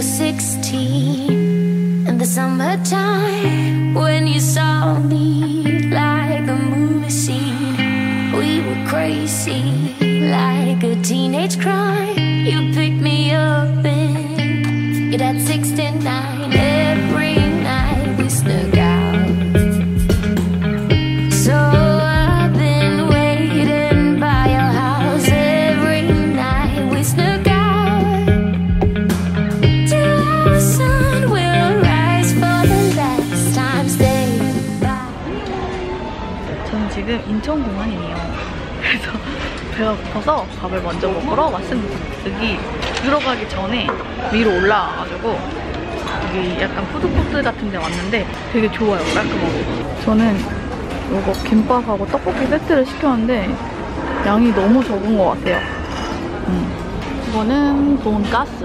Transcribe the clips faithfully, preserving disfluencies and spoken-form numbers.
were sixteen in the summertime, when you saw me like a movie scene. We were crazy like a teenage crime. You picked me up and you'd had sixty-nine. Every night we snuck out. So I've been waiting by your house. Every night we snuck out till the sun will rise for the last time. Stay by. 저는 지금 인천공항이에요. 그래서 배가 고파서 밥을 먼저 먹으러 왔습니다. 여기 들어가기 전에 위로 올라와가지고 여기 약간 푸드코트 같은 데 왔는데 되게 좋아요. 깔끔하고. 저는 이거 김밥하고 떡볶이 세트를 시켰는데 양이 너무 적은 것 같아요. 음. 이거는 돈가스.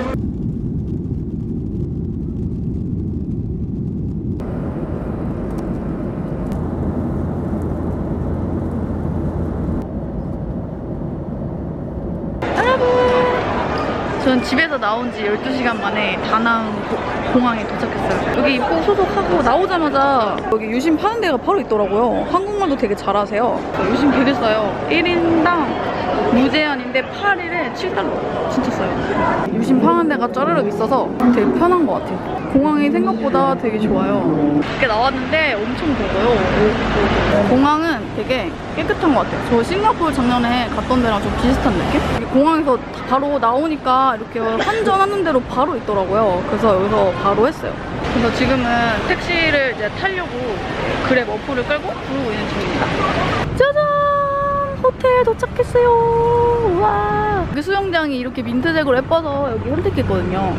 전 집에서 나온 지 열두 시간 만에 다낭 고, 공항에 도착했어요. 여기 입국 소속하고 나오자마자 여기 유심 파는 데가 바로 있더라고요. 한국말도 되게 잘하세요. 유심 되게 싸요. 일 인당 무제한인데 팔 일에 칠 달러. 진짜 싸요. 유심 파는 데가 짜르륵 있어서 되게 편한 것 같아요. 공항이 생각보다 되게 좋아요. 이렇게 나왔는데 엄청 더워요. 공항은 되게 깨끗한 것 같아요. 저 싱가포르 작년에 갔던 데랑 좀 비슷한 느낌? 공항에서 바로 나오니까 이렇게 환전하는 대로 바로 있더라고요. 그래서 여기서 바로 했어요. 그래서 지금은 택시를 이제 타려고 그랩 어플을 끌고 부르고 있는 중입니다. 짜잔! 호텔 도착했어요. 와. 여기 수영장이 이렇게 민트색으로 예뻐서 여기 선택했거든요.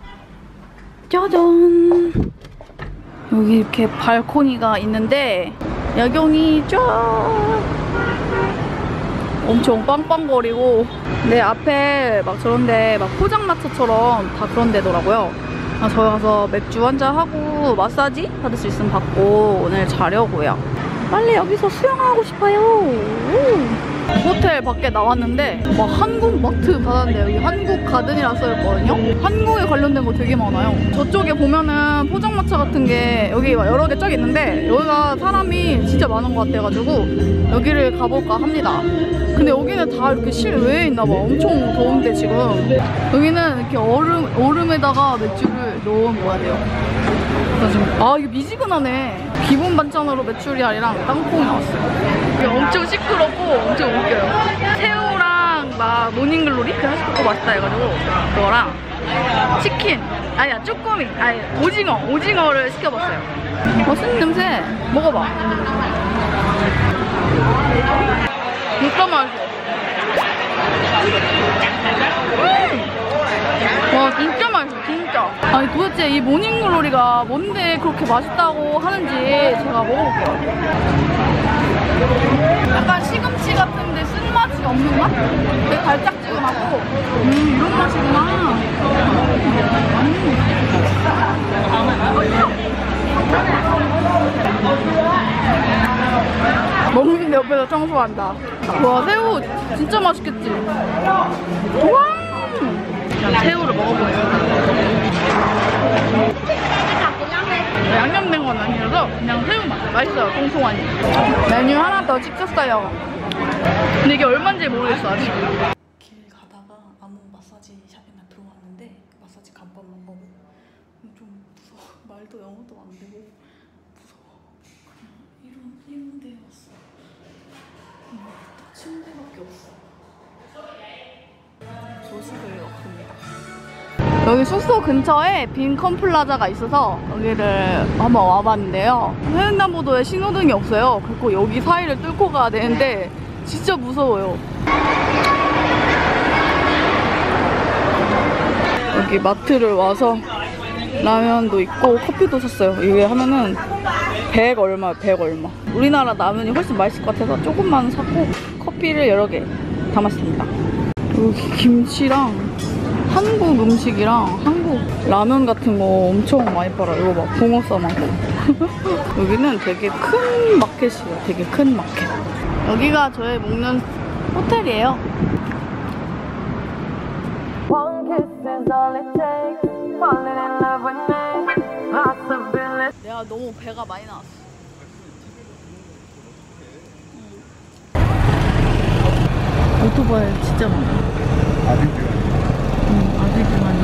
짜잔! 여기 이렇게 발코니가 있는데 야경이 쫙 엄청 빵빵거리고, 내 앞에 막 저런데 막 포장마차처럼 다 그런 데더라고요. 아, 저희 가서 맥주 한잔 하고 마사지 받을 수 있으면 받고 오늘 자려고요. 빨리 여기서 수영하고 싶어요. 오. 호텔 밖에 나왔는데 막 한국 마트 받았는데 여기 한국 가든이라 써있거든요. 한국에 관련된 거 되게 많아요. 저쪽에 보면은 포장마차 같은 게 여기 여러 개 쫙 있는데 여기가 사람이 진짜 많은 것 같아가지고 여기를 가볼까 합니다. 근데 여기는 다 이렇게 실외에 있나봐. 엄청 더운데 지금. 여기는 이렇게 얼음, 얼음에다가 맥주를 넣어 먹어야 돼요. 그래서 지금 아 이거 미지근하네. 기본 반찬으로 메추리알이랑 땅콩이 나왔어요. 이게 엄청 시끄럽고 엄청 웃겨요. 새우랑 막 모닝글로리? 그래서 그거 맛있다 해가지고 그거랑 치킨, 아니야 쭈꾸미, 아니 오징어, 오징어를 시켜봤어요. 맛있는 냄새. 먹어봐. 진짜 맛있어. 음! 와 진짜 맛있어 진짜. 아니 도대체 이 모닝글로리가 뭔데 그렇게 맛있다고 하는지 제가 먹어볼게요. 약간 시금치 같은데 쓴맛이 없는 맛? 되게 달짝지근하고 음 이런 맛이구나. 먹는데 옆에서 청소한다. 와 새우 진짜 맛있겠지? 와 그냥 새우를 먹어보겠습니다. 양념된 건 아니라서 그냥 새우 맛. 맛있어요. 통통하니. 메뉴 하나 더 시켰어요. 근데 이게 얼마인지 모르겠어 아직. 길 가다가 아무 마사지 샵이나 들어왔는데 마사지 간판만 보고 좀 무서워. 말도 영어도 안 되고 무서워. 그냥 이런, 이런 데에 왔어. 음, 침대밖에 없어. 조식을 없습니다. 여기 숙소 근처에 빈 컴플라자가 있어서 여기를 한번 와봤는데요. 횡단보도에 신호등이 없어요. 그리고 여기 사이를 뚫고 가야 되는데 진짜 무서워요. 여기 마트를 와서 라면도 있고 커피도 샀어요. 이게 하면은 백 얼마, 백 얼마. 우리나라 라면이 훨씬 맛있을 것 같아서 조금만 샀고 커피를 여러 개 담았습니다. 여기 김치랑 한국 음식이랑 한국 라면 같은 거 엄청 많이 팔아요. 이거 봐, 붕어 싸만고. 여기는 되게 큰 마켓이에요. 되게 큰 마켓. 여기가 저희 묵는 호텔이에요. One kiss is all it takes. 아 너무 배가 많이 나왔어. 응. 오토바이 진짜 많아. 아들들. 응, 아들들 많이.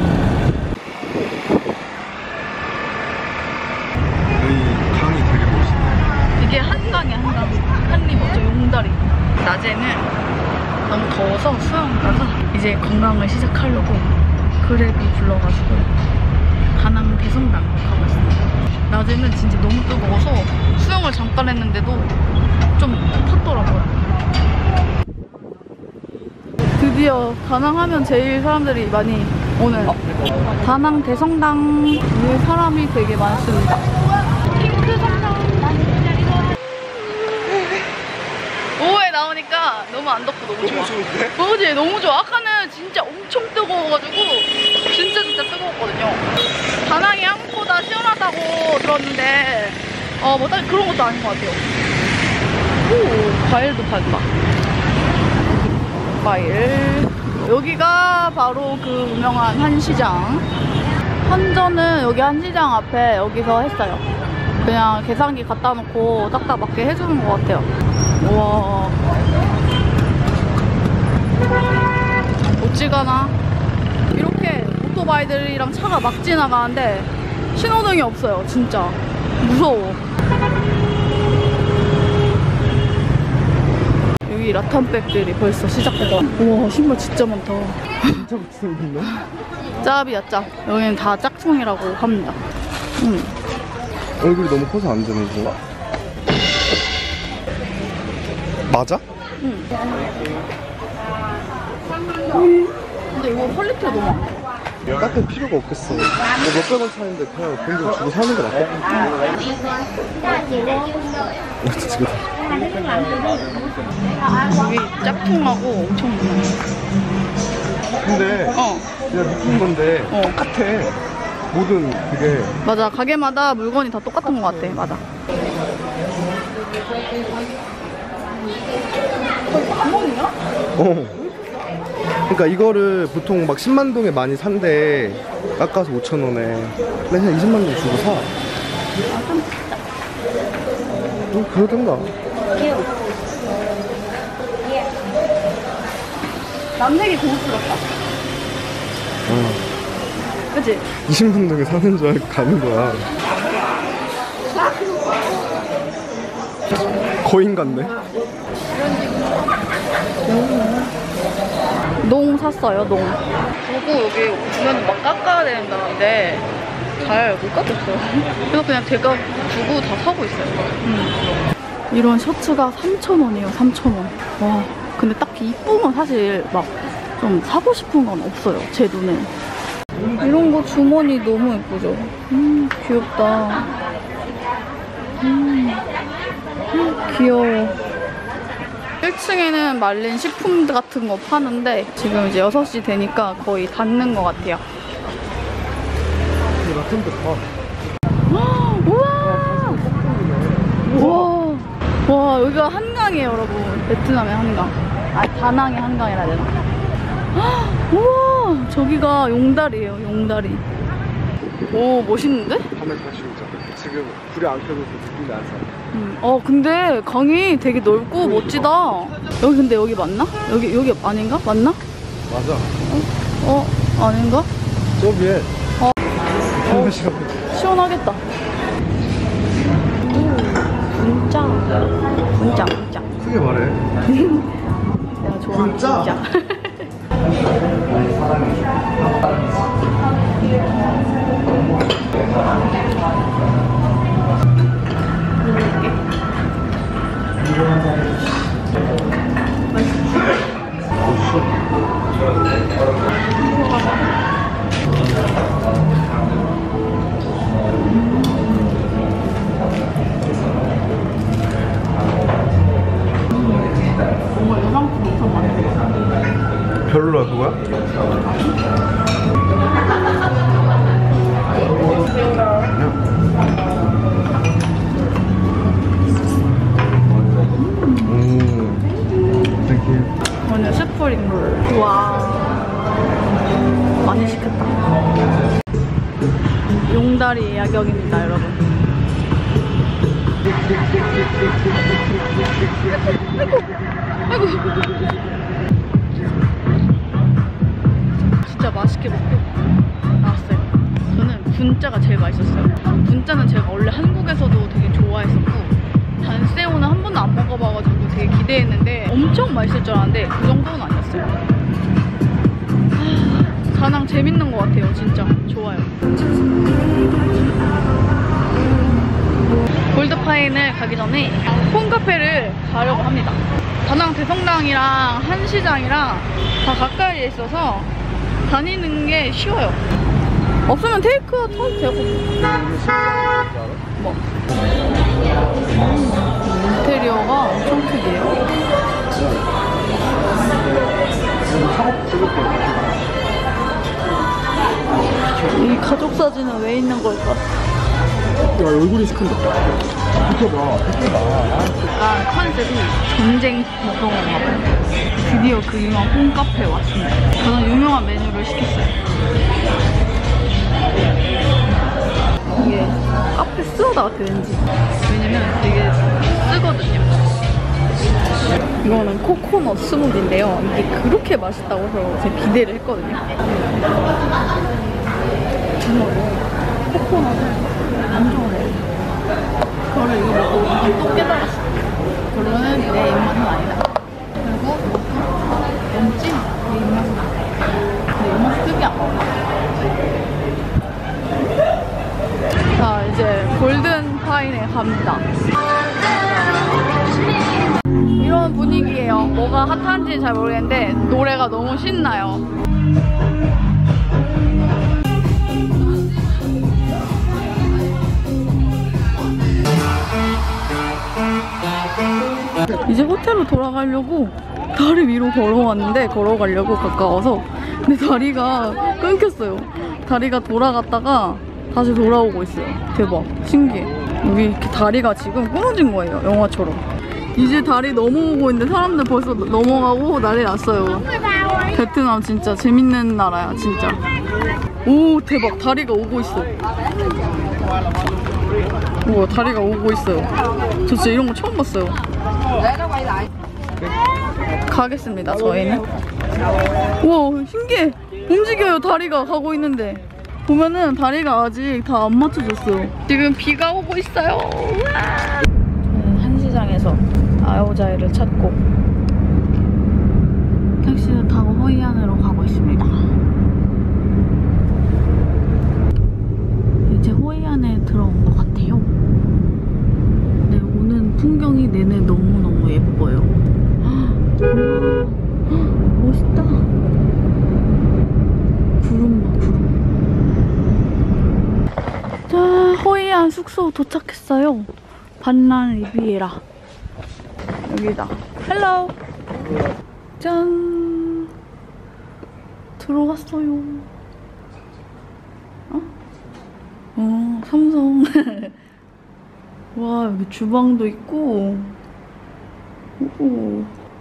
여기 강이 되게 멋있네. 이게 한강이야, 한강. 한리버, 저 용다리. 낮에는 너무 더워서 수영 가서 이제 관광을 시작하려고 그랩이 불러가지고 다낭 대성당 가고 있습니다. 낮에는 진짜 너무 뜨거워서 수영을 잠깐 했는데도 좀 탔더라고요. 드디어 다낭 하면 제일 사람들이 많이 오는 다낭 대성당. 위에 사람이 되게 많습니다. 핑크 성당. 오후에 나오니까 너무 안 덥고 너무 좋아. 너무 좋은데? 그지? 너무 좋아. 아까는 진짜 엄청 뜨거워가지고 진짜 진짜 뜨거웠거든요. 다낭이 한국보다 시원하다고 들었는데 어, 뭐 딱 그런 것도 아닌 것 같아요. 오, 과일도 판다. 과일. 여기가 바로 그 유명한 한시장. 환전은 여기 한시장 앞에 여기서 했어요. 그냥 계산기 갖다 놓고 딱딱 맞게 해주는 것 같아요. 우와. 어찌가나 이렇게 오토바이들이랑 차가 막 지나가는데 신호등이 없어요. 진짜 무서워. 여기 라탄백들이 벌써 시작됐다. 우와, 신발 진짜 많다. 진짜 못생겼네. 짭이야, 짭. 여기는 다 짝퉁이라고 합니다. 음. 얼굴이 너무 커서 안 되네, 이거. 맞아? 응. 근데 이거 퀄리티가 너무 안 좋아. 깎을 필요가 없겠어. 몇백 원 차인데 그냥 돈 좀 주고 사는 게 낫겠다. 지금 여기 짝퉁하고 엄청 많아. 근데 어. 그냥 느낀 건데 어. 똑같아. 모든 그게. 맞아, 가게마다 물건이 다 똑같은 것 같아. 맞아. 어. 그러니까 이거를 보통 막 십만 동에 많이 산대. 깎아서 오천 원에. 그냥 이십만 동 주고 사. 어, 그러던가. 남색이 고급스럽다. 어. 그치? 이십만 동에 사는 줄 알고 가는 거야. 거인 같네. 농 샀어요, 농. 그리고 여기 보면 막 깎아야 된다는데 잘 못 깎겠어요. 그래서 그냥 제가 주고 다 사고 있어요. 음. 이런 셔츠가 삼천 원이에요, 삼천 원. 와, 근데 딱히 이쁜 건 사실 막 좀 사고 싶은 건 없어요, 제 눈에. 이런 거 주머니 너무 예쁘죠? 음, 귀엽다. 음, 음, 귀여워. 일 층에는 말린 식품 같은 거 파는데 지금 이제 여섯 시 되니까 거의 닫는 것 같아요. 우와! 우와! 와, 여기가 한강이에요, 여러분. 베트남의 한강. 아, 다낭의 한강이라 해야 되나? 우와! 저기가 용다리예요, 용다리. 오, 멋있는데? 밤에 다시 오자. 지금 불이 안 켜져서 느낌이 안 사. 음. 어, 근데 강이 되게 넓고 멋지다. 여기 근데 여기 맞나? 여기 여기 아닌가? 맞나? 맞아. 어? 어? 아닌가? 저 위에. 어. 어. 시원하겠다. 분짜. 분짜, 분짜. 크게 말해. 내가 좋아하는 분짜? 분짜. 뭔가 여상품 엄청 많네. 별로라 그거야? 음, 땡큐. 오늘 스프링 롤. 와, 많이 시켰다. 용다리 야경입니다, 여러분. 아이고. 진짜 맛있게 먹고 나왔어요. 저는 분짜가 제일 맛있었어요. 분짜는 제가 원래 한국에서도 되게 좋아했었고 단새우는 한 번도 안 먹어봐가지고 되게 기대했는데 엄청 맛있을 줄 알았는데 그 정도는 아니었어요. 하, 다낭 재밌는 것 같아요. 진짜 좋아요. 골드파인을 가기 전에 홈카페를 가려고 합니다. 다낭 대성당이랑 한시장이랑 다 가까이에 있어서 다니는 게 쉬워요. 없으면 테이크아웃 해도 되고. 뭐? 인테리어가 엄청 크게요. 이 가족 사진은 왜 있는 걸까? 야, 얼굴이 큰다. 비켜봐, 비켜봐. 약간 컨셉이 전쟁 뭐 그런 건가 봐요. 드디어 그 유명한 홈카페에 왔습니다. 저는 유명한 메뉴를 시켰어요. 이게 카페 쓰러다 같아 왠지. 왜냐면 되게 쓰거든요. 이거는 코코넛 스무디인데요. 이게 그렇게 맛있다고 해서 제가 기대를 했거든요. 정말로 코코넛을 안 좋아해요. 그거를 이거 먹고 또 깨달았어. 별로는 내 입맛은 아니다. 그리고 왠지 내 입맛은 아니다. 내 입맛이 특이한 거. 자, 이제 골든파인에 갑니다. 이런 분위기예요. 뭐가 핫한지는 잘 모르겠는데 노래가 너무 신나요. 이제 호텔로 돌아가려고 다리 위로 걸어왔는데 걸어가려고 가까워서 근데 다리가 끊겼어요. 다리가 돌아갔다가 다시 돌아오고 있어요. 대박 신기해. 여기 이렇게 다리가 지금 끊어진 거예요. 영화처럼. 이제 다리 넘어오고 있는데 사람들 벌써 넘어가고 난리 났어요. 베트남 진짜 재밌는 나라야 진짜. 오 대박 다리가 오고 있어. 우와 다리가 오고 있어요. 저 진짜 이런 거 처음 봤어요. 가겠습니다 저희는. 우와 신기해. 움직여요. 다리가 가고 있는데 보면은 다리가 아직 다 안 맞춰졌어요. 지금 비가 오고 있어요. 저는 한시장에서 아오자이를 찾고 택시를 타고 호이안으로 가고 있습니다. 이제 호이안에 들어온 것 같아요. 네, 오는 풍경이 내내 너무너무 예뻐요. 헉, 멋있다. 구름 봐 구름. 자, 호이안 숙소 도착했어요. 반란 리비에라. 여기다. 헬로. 짠. 들어갔어요. 어? 어, 삼성. 와, 여기 주방도 있고. 오.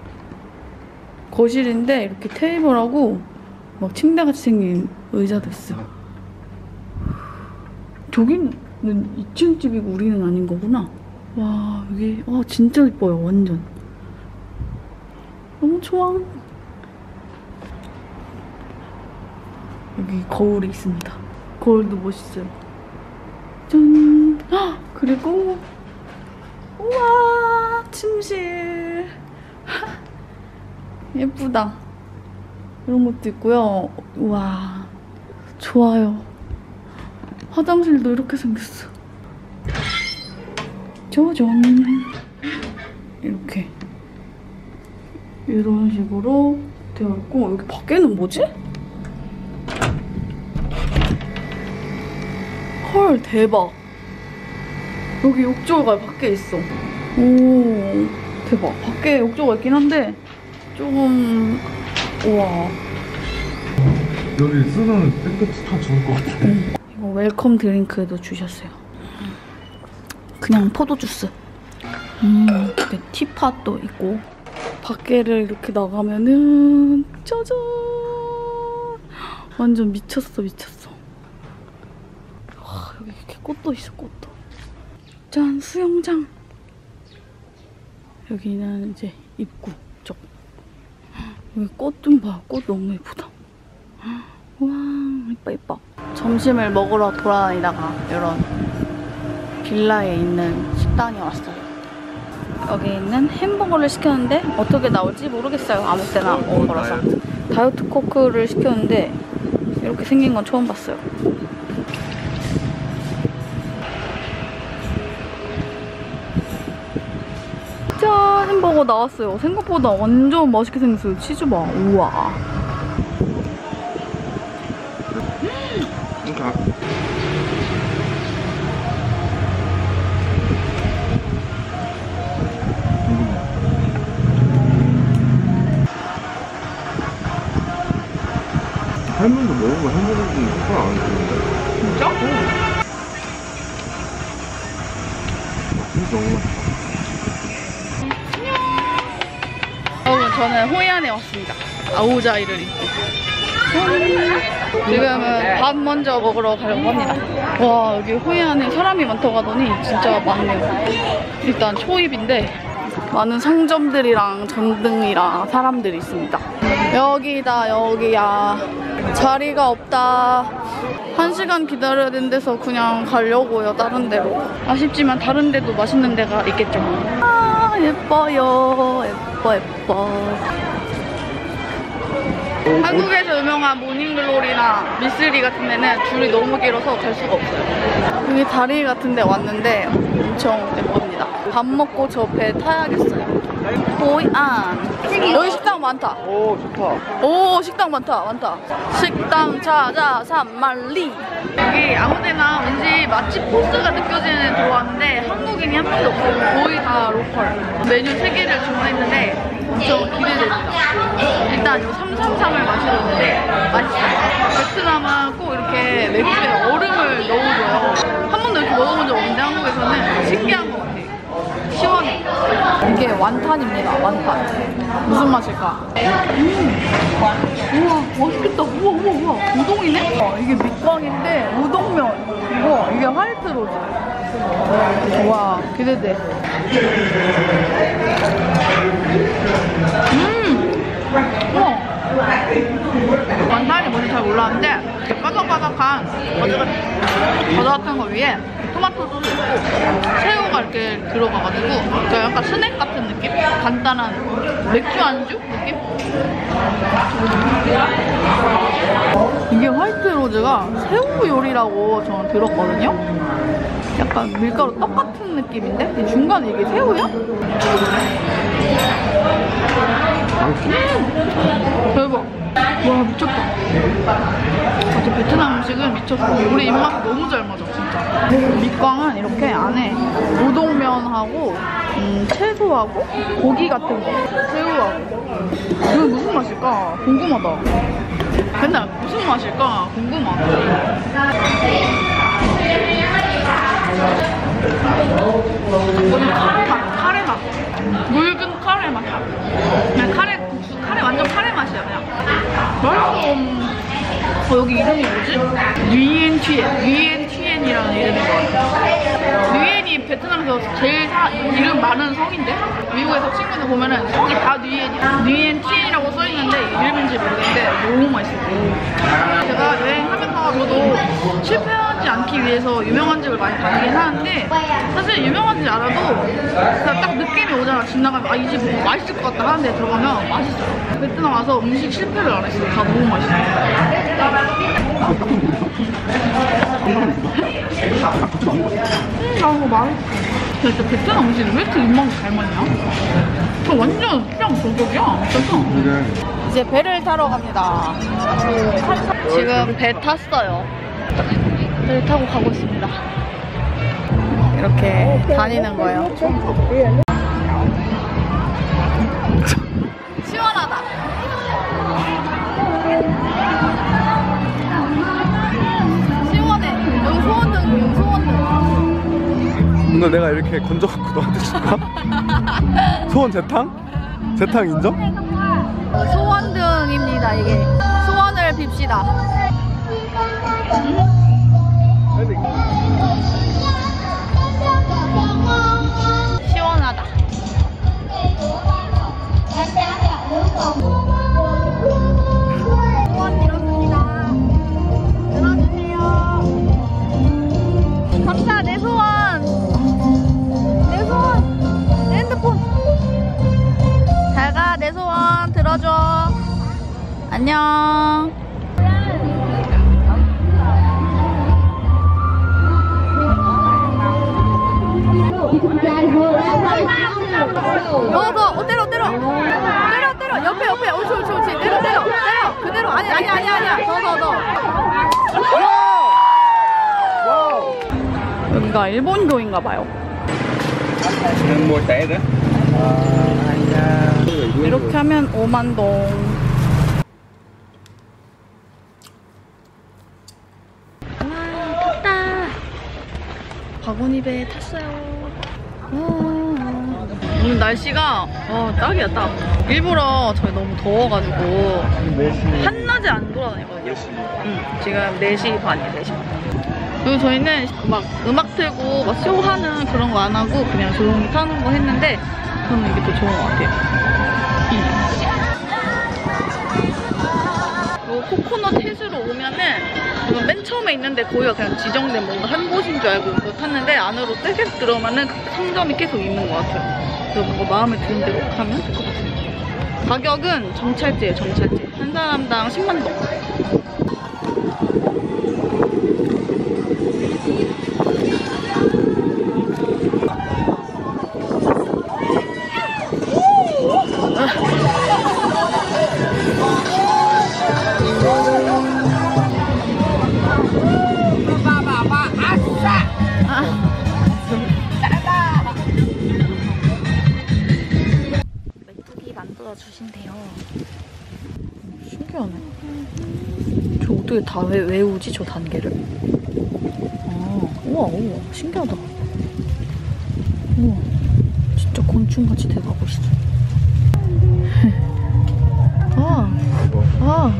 거실인데 이렇게 테이블하고 막 침대같이 생긴 의자도 있어요. 저기는 이 층 집이고 우리는 아닌 거구나. 와 여기 와 진짜 예뻐요. 완전 너무 좋아. 여기 거울이 있습니다. 거울도 멋있어요. 짠. 헉, 그리고 우와 침실. 예쁘다. 이런 것도 있고요. 우와 좋아요. 화장실도 이렇게 생겼어. 짜잔. 이렇게 이런 식으로 되어 있고 여기 밖에는 뭐지? 헐 대박. 여기 욕조가 밖에 있어. 오 대박. 밖에 욕조가 있긴 한데 조금 우와. 여기 쓰는 깨끗이 다 좋을 것 같아. 응. 이거 웰컴 드링크도 주셨어요. 그냥 포도 주스. 음, 이렇게 티팟도 있고. 밖에를 이렇게 나가면은 짜잔. 완전 미쳤어 미쳤어. 와, 여기 이렇게 꽃도 있어 꽃도. 짠 수영장. 여기는 이제 입구 쪽. 여기 꽃 좀 봐. 꽃 너무 예쁘다. 와, 이뻐 이뻐. 점심을 먹으러 돌아다니다가 이런 빌라에 있는 식당에 왔어요. 여기 있는 햄버거를 시켰는데 어떻게 나올지 모르겠어요. 아무 때나 먹은 거라서. 다이어트 코크를 시켰는데 이렇게 생긴 건 처음 봤어요. 짠! 햄버거 나왔어요. 생각보다 완전 맛있게 생겼어요. 치즈 봐. 우와. 그러니까 할머니도 먹으면 햄버거는 효과 안 주는데. 진짜? 진짜 너무 맛있어. 여러분, 저는 호이안에 왔습니다. 아오자이를 입고. 지금은 밥 먼저 먹으러 가려고 합니다. 와, 여기 호이안에 사람이 많다고 하더니 진짜 많네요. 일단 초입인데 많은 상점들이랑 전등이랑 사람들이 있습니다. 여기다, 여기야. 자리가 없다. 한 시간 기다려야 되는 데서 그냥 가려고요, 다른 데로. 아쉽지만 다른 데도 맛있는 데가 있겠죠. 아, 예뻐요. 예뻐, 예뻐. 한국에서 유명한 모닝글로리나 미쓰리 같은 데는 줄이 너무 길어서 갈 수가 없어요. 여기 다리 같은 데 왔는데 엄청 예쁩니다. 밥 먹고 저 배 타야겠어요. 호이안. 여기 식당 많다. 오, 좋다. 오, 식당 많다, 많다. 식당 찾아 산만리. 여기 아무데나 왠지 맛집 포스가 느껴지는 데 왔는데 한국인이 한 명도 없고 거의 다 로컬. 메뉴 세 개를 주문했는데 엄청 기대됩니다. 일단 이 삼삼삼을 마시러 왔는데 맛있어요. 베트남은 꼭 이렇게 맥주에 얼음을 넣어줘요. 한 번도 이렇게 먹어본 적 없는데 한국에서는 신기한 것 같아요. 시원해. 이게 완탄입니다. 완탄. 무슨 맛일까? 음. 우와, 맛있겠다. 우와, 우와, 우와. 우동이네? 어, 이게 밑광인데 우동면. 우와, 이게 화이트 로즈. 우와, 기대돼. 음! 우와. 완탄이 뭔지 잘 몰랐는데 바삭바삭한 바삭한 거 위에 토마토 소스 있고 새우가 이렇게 들어가가지고 약간 스낵 같은 느낌? 간단한 맥주 안주 느낌? 이게 화이트 로즈가 새우 요리라고 저는 들었거든요? 약간 밀가루 떡 같은 느낌인데? 이 중간에 이게 새우야? 음, 대박. 와, 미쳤다. 아주 베트남 음식은 미쳤어. 우리 입맛 너무 잘 맞아, 진짜. 밑광은 이렇게 안에 우동면하고 음, 채소하고 고기 같은 거, 새우하고. 이건 무슨 맛일까? 궁금하다. 근데 무슨 맛일까? 궁금하다. 이거는 카레 맛, 카레 맛. 묽은 카레 맛이야. 그냥 카레 국수, 카레 완전 카레 맛이야, 그냥. 맛있어. 어, 여기 이름이 뭐지? 뉘엔티엔, 뉘엔티엔이라는 이름인 것 같아. 뉘엔이 베트남에서 제일 사, 이름 많은 성인데? 미국에서 친구들 보면은 성이 다 뉘엔이야. 뉘엔티엔이라고 써있는데 이름인지 모르겠는데 너무 맛있어. 제가 여행하면서 저도 실패하지 않기 위해서 유명한 집을 많이 다니긴 하는데 사실 유명한 집 알아도 그냥 딱 느낌이 오잖아. 지나가면 아, 이 집 뭐 맛있을 것 같다 하는데 들어가면 맛있어요. 베트남 와서 음식 실패를 안 했어요. 다 너무 맛있어요. 음, 나 이거 맛있어. 진짜 베트남 음식 왜 이렇게 입맛이 잘 맞냐? 저 완전 그냥 저격이야. 진짜. 이제 배를 타러 갑니다. 지금 배 탔어요. 배를 타고 가고 있습니다. 이렇게 다니는 거예요. 시원하다. 시원해. 여기 소원등, 여기 소원등. 오늘 내가 이렇게 건져갖고 너한테 줄까? 소원 재탕? 재탕 인정? 소원등입니다, 이게. 소원을 빕시다. 응? 시원하다. 더, 더. 어, 때려, 때려. 때려, 때려. 옆에, 옆에. 옳지, 옳지, 옳지. 때려, 때려. 때려. 그대로. 아니, 아니, 아니, 아니야. 더, 더, 더. 여기가 일본교인가 봐요. 이렇게 하면 오만 동. 와, 탔다. 바구니 배에 탔어요. 와. 오늘 날씨가 어, 딱이야, 딱. 일부러 저희 너무 더워가지고 한낮에 안 돌아다니거든요. 응, 지금 네 시 반이에요, 네 시 반. 그리고 저희는 막 음악 틀고 막 쇼하는 그런 거 안 하고 그냥 조용히 타는 거 했는데 저는 이게 더 좋은 것 같아요. 이 코코넛 해수로 오면은 맨 처음에 있는데 거기가 그냥 지정된 뭔가 한 곳인 줄 알고 이거 탔는데 안으로 계속 들어오면은 상점이 계속 있는 것 같아요. 그래서 뭔가 마음에 드는 대로 가면 될 것 같습니다. 가격은 정찰제예요, 정찰제. 한 사람당 십만 동. 주신대요. 신기하네. 저 어떻게 다 외, 외우지? 저 단계를? 아, 우와, 우와, 신기하다. 우와, 진짜 곤충같이 돼가고 있어. 아, 아,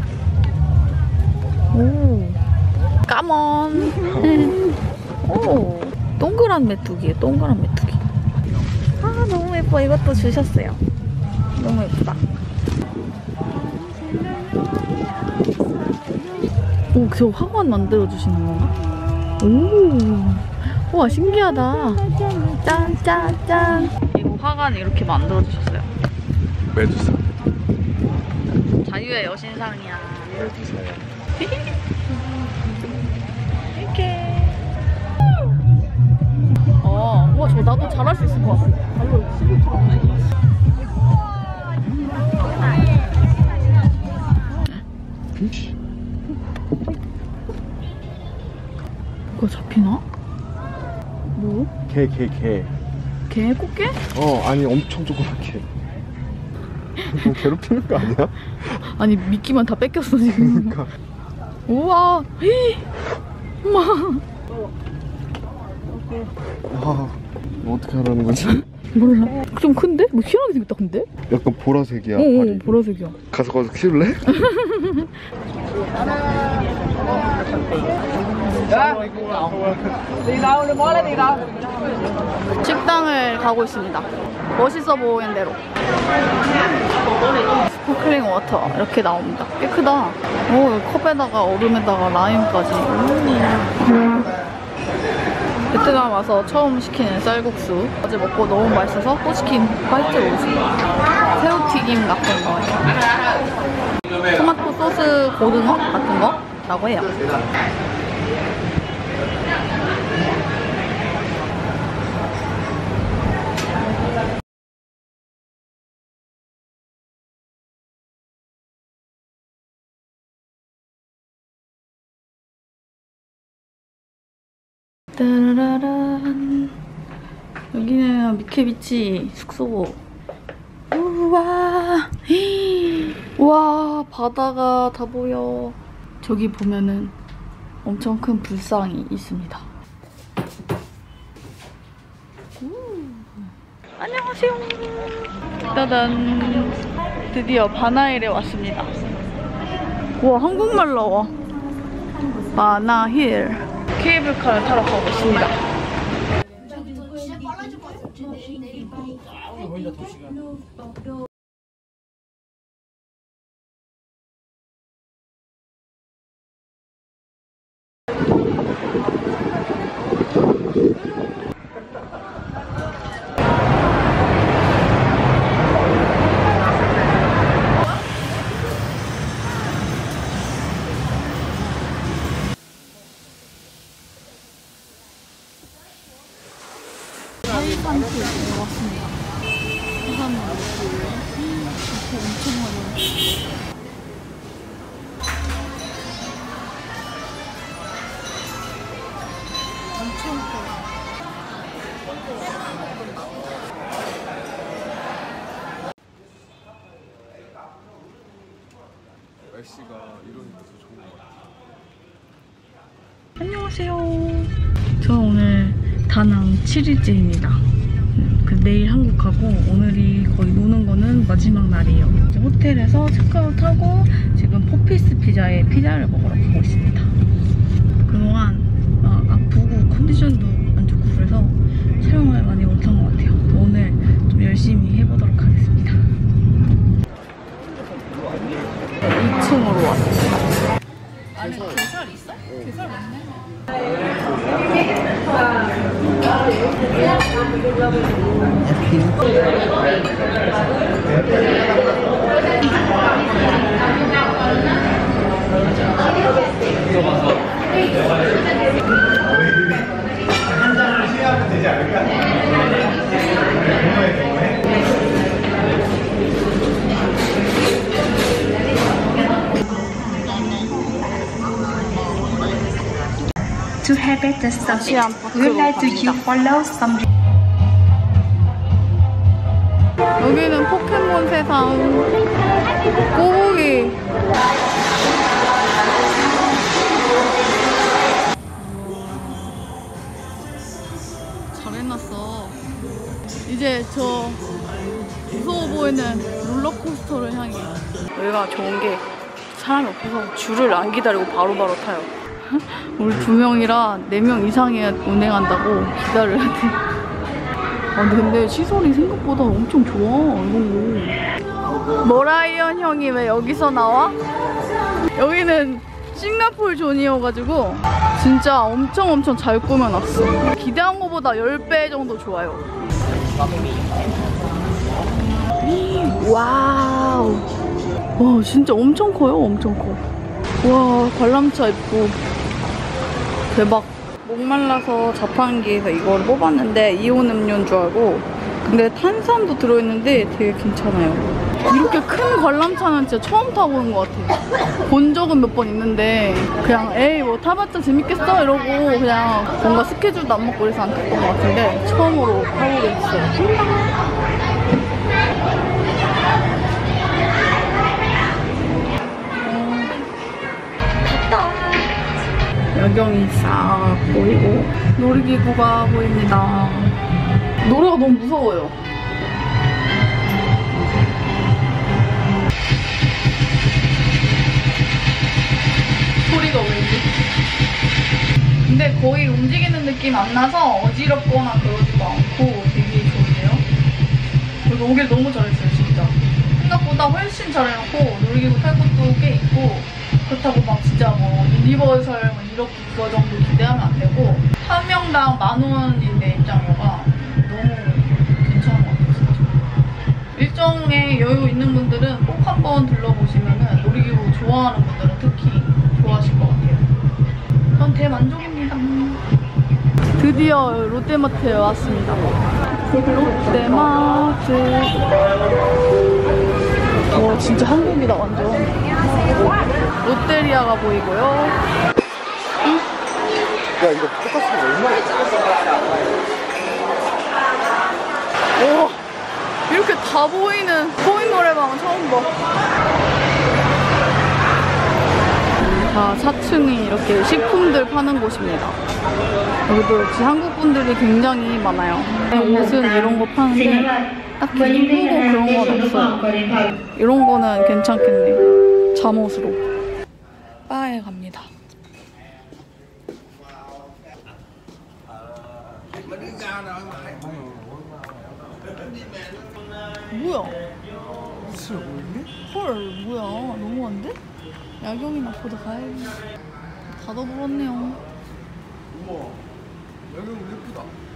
오, 까먼. 오, 동그란 메뚜기예요, 동그란 메뚜기. 아, 너무 예뻐. 이것도 주셨어요. 너무 예쁘다. 오, 저 화관 만들어주시는 건가? 오, 우와, 신기하다. 짠, 짠, 짠. 이거 화관 이렇게 만들어주셨어요. 메두사. 자유의 여신상이야. 메두사야. 이렇게. 어, 우와, 저 나도 잘할 수 있을 것 같아. 발로 시구처럼. 그거 잡히나? 뭐? 개, 개, 개. 개? 꽃게? 어, 아니 엄청 조그만 개. 너무 괴롭히는 거 아니야? 아니 미끼만 다 뺏겼어 지금. 그러니까. 우와. 헤이. 엄마. 와, 어떻게 하라는 거지? 몰라. 좀 큰데? 뭐 희한하게 생겼다 근데? 약간 보라색이야. 어, 어 발이. 보라색이야. 가서 가서 키울래? 식당을 가고 있습니다. 멋있어 보이는 대로. 스파클링 워터 이렇게 나옵니다. 꽤 크다. 오, 컵에다가 얼음에다가 라임까지. 음. 베트남 와서 처음 시키는 쌀국수. 어제 먹고 너무 맛있어서 또 시킨 화이트 로즈. 새우튀김 같은 거예요. 토마토 소스 고등어 같은 거라고 해요. 따라란. 여기는 미케비치 숙소. 우와. 와, 바다가 다 보여. 저기 보면은 엄청 큰 불상이 있습니다. 우. 안녕하세요. 짜잔. 드디어 바나힐에 왔습니다. 우와, 한국말 나와. 바나힐. 케이블카를 타러 가고 있습니다. 하이반티에 왔습니다. 부산 로또예요? 이렇게 엄청 많아요. 엄청 커요. 날씨가 이러니까 더 좋은 것 같아. 안녕하세요. 저 오늘 다낭 칠 일째입니다. 그 내일 한국 가고 오늘이 거의 노는 거는 마지막 날이에요. 이제 호텔에서 체크아웃하고 지금 포피스 피자에 피자를 먹으러 가고 있습니다. 그동안 막 아프고 컨디션도 안 좋고 그래서 촬영을 많이 못한 것 같아요. 오늘 좀 열심히 해보도록 하겠습니다. 이 층으로 왔습니다. 안에 게살 있어? 게살 맞네. 한 잔을 쉬어야 되지 않을까? To have better service, we would like to you follow some. 여기는 포켓몬 세상. 꼬부기. 잘 해놨어. 이제 저 무서워 보이는 롤러코스터를 향해. 여기가 좋은 게 사람이 없어서 줄을 안 기다리고 바로바로 타요. 우리 두 명이라 네 명 이상이 운행한다고 기다려야 돼. 아, 근데 시설이 생각보다 엄청 좋아, 이런 거. 머라이언 형이 왜 여기서 나와? 여기는 싱가포르 존이어가지고 진짜 엄청 엄청 잘 꾸며놨어. 기대한 것보다 십 배 정도 좋아요. 와우. 와, 진짜 엄청 커요, 엄청 커. 와, 관람차 있고. 대박. 목말라서 자판기에서 이걸 뽑았는데 이온 음료인 줄 알고, 근데 탄산도 들어있는데 되게 괜찮아요. 이렇게 큰 관람차는 진짜 처음 타보는 것 같아요. 본 적은 몇 번 있는데 그냥 에이 뭐 타봤자 재밌겠어 이러고 그냥 뭔가 스케줄도 안 맞고 그래서 안 탔던 것 같은데 처음으로 타보게 됐어요. 야경이 싹 보이고 놀이기구가 보입니다. 노래가 너무 무서워요. 소리가 왠지. 근데 거의 움직이는 느낌 안 나서 어지럽거나 그러지도 않고 되게 좋은데요? 그리고 오길 너무 잘했어요, 진짜. 생각보다 훨씬 잘 해놓고 놀이기구 탈 것도 꽤 있고 그렇다고 막 진짜 뭐 유니버설 뭐 이렇게 그거 정도 기대하면 안 되고 한 명당 만 원인데 입장료가 너무 괜찮은 것 같아요, 진짜. 일정에 여유 있는 분들은 꼭 한번 들러보시면은 놀이기구 좋아하는 분들은 특히 좋아하실 것 같아요. 전 대만족입니다. 드디어 롯데마트에 왔습니다. 롯데마트. 와, 진짜 한국이다, 완전. 롯데리아가 보이고요. 응? 야, 이거 똑같은 거 얼마나 오, 이렇게 다 보이는 코인 노래방은 처음 봐. 자, 사 층이 이렇게 식품들 파는 곳입니다. 여기도 역시 한국 분들이 굉장히 많아요. 옷은 이런 거 파는데 딱히 이쁘고 그런 건 없어요. 이런 거는 괜찮겠네. 잠옷으로. 바에 갑니다. 뭐야? 헐, 뭐야? 너무한데? 야경이나 보다 가야지. 닫아버렸네요. 우와, 야경 예쁘다.